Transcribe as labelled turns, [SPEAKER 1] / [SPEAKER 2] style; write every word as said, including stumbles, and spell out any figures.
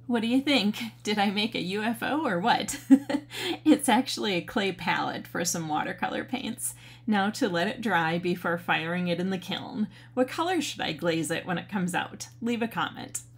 [SPEAKER 1] What do you think? Did I make a U F O or what? It's actually a clay palette for some watercolor paints. Now to let it dry before firing it in the kiln. What color should I glaze it when it comes out? Leave a comment.